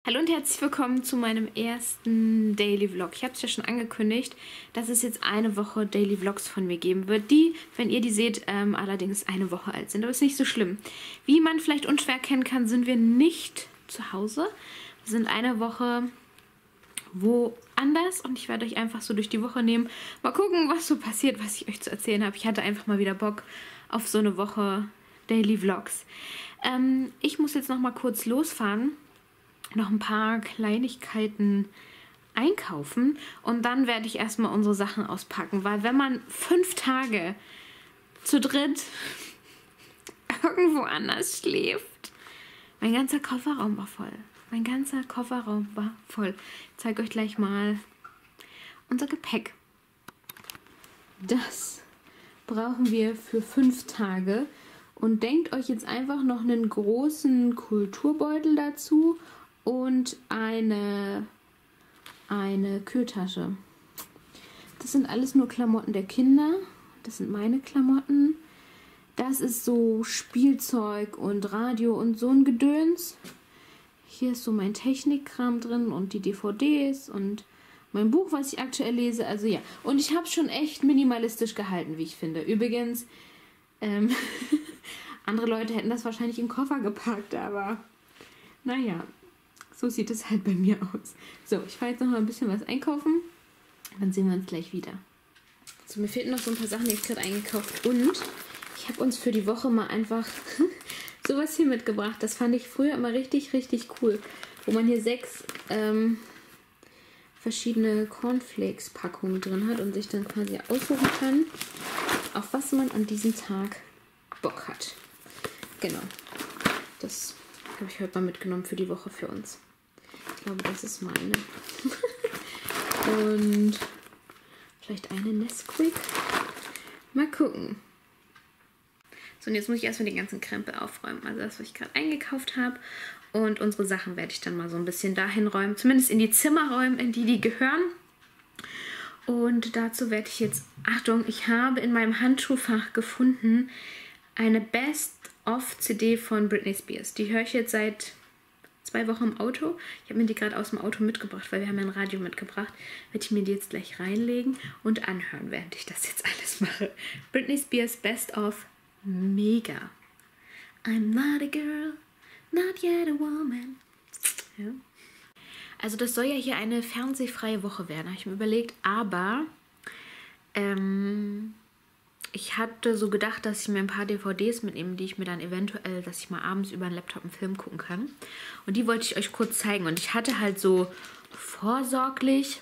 Hallo und herzlich willkommen zu meinem ersten Daily Vlog. Ich habe es ja schon angekündigt, dass es jetzt eine Woche Daily Vlogs von mir geben wird, die, wenn ihr die seht, allerdings eine Woche alt sind. Aber ist nicht so schlimm. Wie man vielleicht unschwer erkennen kann, sind wir nicht zu Hause. Wir sind eine Woche woanders und ich werde euch einfach so durch die Woche nehmen. Mal gucken, was so passiert, was ich euch zu erzählen habe. Ich hatte einfach mal wieder Bock auf so eine Woche Daily Vlogs. Ich muss jetzt noch mal kurz losfahren. Noch ein paar Kleinigkeiten einkaufen und dann werde ich erstmal unsere Sachen auspacken, weil wenn man 5 Tage zu dritt irgendwo anders schläft, mein ganzer Kofferraum war voll. Mein ganzer Kofferraum war voll. Ich zeige euch gleich mal unser Gepäck. Das brauchen wir für 5 Tage und denkt euch jetzt einfach noch einen großen Kulturbeutel dazu und eine Kühltasche. Das sind alles nur Klamotten der Kinder. Das sind meine Klamotten. Das ist so Spielzeug und Radio und so ein Gedöns. Hier ist so mein Technikkram drin und die DVDs und mein Buch, was ich aktuell lese. Also ja, und ich habe es schon echt minimalistisch gehalten, wie ich finde. Übrigens, andere Leute hätten das wahrscheinlich in den Koffer gepackt, aber naja. So sieht es halt bei mir aus. So, ich fahre jetzt noch mal ein bisschen was einkaufen. Dann sehen wir uns gleich wieder. So, mir fehlten noch so ein paar Sachen, die ich gerade eingekauft. Und ich habe uns für die Woche mal einfach sowas hier mitgebracht. Das fand ich früher immer richtig, richtig cool. Wo man hier 6 verschiedene Cornflakes-Packungen drin hat und sich dann quasi aussuchen kann, auf was man an diesem Tag Bock hat. Genau. Das habe ich heute mal mitgenommen für die Woche für uns. Ich glaube, das ist meine. Und vielleicht eine Nesquik. Mal gucken. So, und jetzt muss ich erstmal den ganzen Krempel aufräumen. Also das, was ich gerade eingekauft habe. Und unsere Sachen werde ich dann mal so ein bisschen dahin räumen. Zumindest in die Zimmer räumen, in die gehören. Und dazu werde ich jetzt... Achtung, ich habe in meinem Handschuhfach gefunden eine Best-of-CD von Britney Spears. Die höre ich jetzt seit 2 Wochen im Auto. Ich habe mir die gerade aus dem Auto mitgebracht, weil wir haben ja ein Radio mitgebracht. Werde ich mir die jetzt gleich reinlegen und anhören, während ich das jetzt alles mache. Britney Spears Best-of, mega. I'm not a girl, not yet a woman. Ja. Also das soll ja hier eine fernsehfreie Woche werden, habe ich mir überlegt. Aber ich hatte so gedacht, dass ich mir ein paar DVDs mitnehme, die ich mir dann eventuell, dass ich mal abends über einen Laptop einen Film gucken kann. Und die wollte ich euch kurz zeigen. Und ich hatte halt so vorsorglich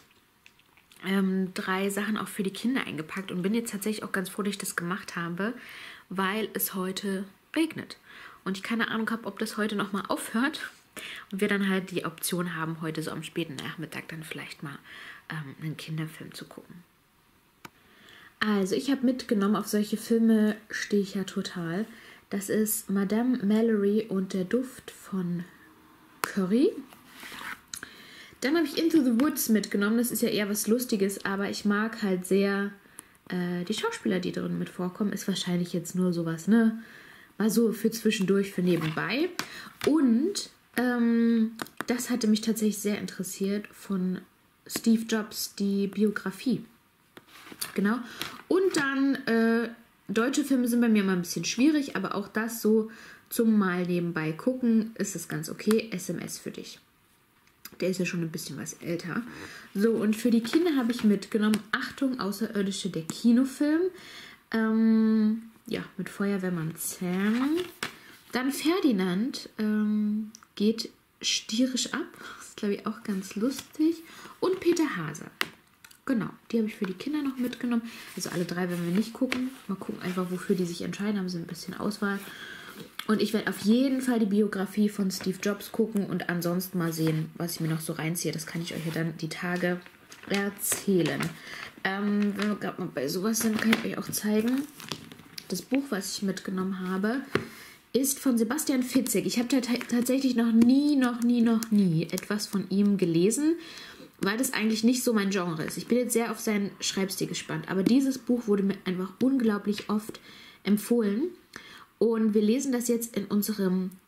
3 Sachen auch für die Kinder eingepackt und bin jetzt tatsächlich auch ganz froh, dass ich das gemacht habe, weil es heute regnet. Und ich keine Ahnung habe, ob das heute nochmal aufhört. Und wir dann halt die Option haben, heute so am späten Nachmittag dann vielleicht mal einen Kinderfilm zu gucken. Also ich habe mitgenommen, auf solche Filme stehe ich ja total. Das ist Madame Mallory und der Duft von Curry. Dann habe ich Into the Woods mitgenommen. Das ist ja eher was Lustiges, aber ich mag halt sehr die Schauspieler, die drin mit vorkommen. Ist wahrscheinlich jetzt nur sowas, ne? Mal so für zwischendurch, für nebenbei. Und das hatte mich tatsächlich sehr interessiert von Steve Jobs, die Biografie. Genau. Und dann, deutsche Filme sind bei mir immer ein bisschen schwierig, aber auch das so zum mal nebenbei gucken, ist es ganz okay. SMS für dich. Der ist ja schon ein bisschen was älter. So, und für die Kinder habe ich mitgenommen, Achtung, Außerirdische, der Kinofilm. Ja, mit Feuerwehrmann Sam. Dann Ferdinand geht stierisch ab. Das ist, glaube ich, auch ganz lustig. Und Peter Hase. Genau, die habe ich für die Kinder noch mitgenommen. Also alle 3 werden wir nicht gucken. Mal gucken einfach, wofür die sich entscheiden. Haben sie ein bisschen Auswahl. Und ich werde auf jeden Fall die Biografie von Steve Jobs gucken und ansonsten mal sehen, was ich mir noch so reinziehe. Das kann ich euch ja dann die Tage erzählen. Wenn wir gerade mal bei sowas sind, kann ich euch auch zeigen. Das Buch, was ich mitgenommen habe, ist von Sebastian Fitzek. Ich habe tatsächlich noch nie etwas von ihm gelesen, weil das eigentlich nicht so mein Genre ist. Ich bin jetzt sehr auf seinen Schreibstil gespannt. Aber dieses Buch wurde mir einfach unglaublich oft empfohlen. Und wir lesen das jetzt in unserem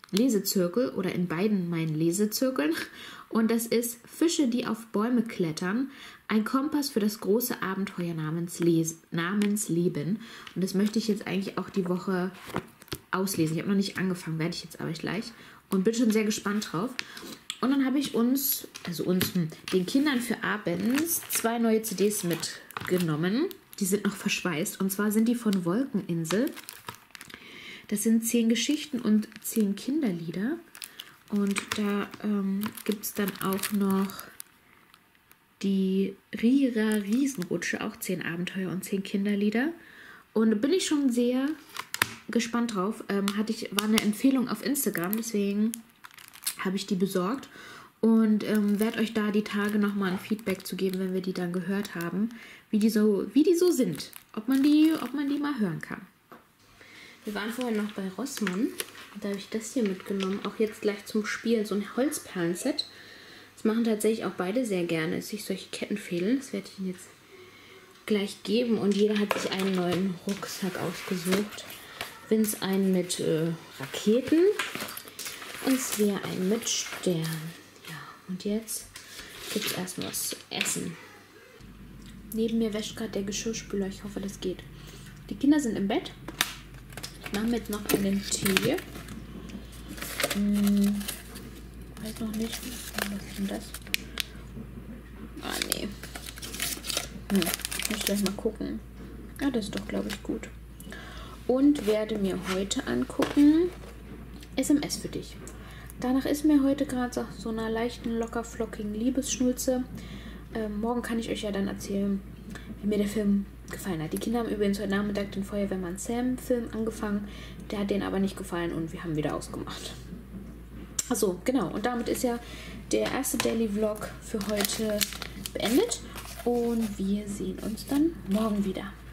Lesezirkel oder in beiden meinen Lesezirkeln. Und das ist Fische, die auf Bäume klettern. Ein Kompass für das große Abenteuer namens Leben. Und das möchte ich jetzt eigentlich auch die Woche auslesen. Ich habe noch nicht angefangen, werde ich jetzt aber gleich. Und bin schon sehr gespannt drauf. Und dann habe ich den Kindern für abends 2 neue CDs mitgenommen. Die sind noch verschweißt. Und zwar sind die von Wolkeninsel. Das sind 10 Geschichten und 10 Kinderlieder. Und da gibt es dann auch noch die Rira Riesenrutsche, auch 10 Abenteuer und 10 Kinderlieder. Und da bin ich schon sehr gespannt drauf. War eine Empfehlung auf Instagram, deswegen habe ich die besorgt. Und werde euch da die Tage nochmal ein Feedback zu geben, wenn wir die dann gehört haben, wie die so sind. Ob man die mal hören kann. Wir waren vorher noch bei Rossmann. Da habe ich das hier mitgenommen. Auch jetzt gleich zum Spielen. So ein Holzperlenset. Das machen tatsächlich auch beide sehr gerne, sich solche Ketten fehlen. Das werde ich Ihnen jetzt gleich geben. Und jeder hat sich einen neuen Rucksack ausgesucht. Vince einen mit Raketen. Und Svea einen mit Sternen. Ja, und jetzt gibt es erstmal was zu essen. Neben mir wäscht gerade der Geschirrspüler. Ich hoffe, das geht. Die Kinder sind im Bett. Ich mache mir jetzt noch einen Tee. Weiß noch nicht. Was ist denn das? Ah, nee. Muss ich gleich mal gucken. Ja, das ist doch, glaube ich, gut. Und werde mir heute angucken SMS für dich. Danach ist mir heute gerade so einer leichten, locker flockigen Liebesschnulze. Morgen kann ich euch ja dann erzählen, wie mir der Film gefallen hat. Die Kinder haben übrigens heute Nachmittag den Feuerwehrmann Sam-Film angefangen. Der hat denen aber nicht gefallen und wir haben wieder ausgemacht. Achso, genau. Und damit ist ja der erste Daily Vlog für heute beendet. Und wir sehen uns dann morgen wieder.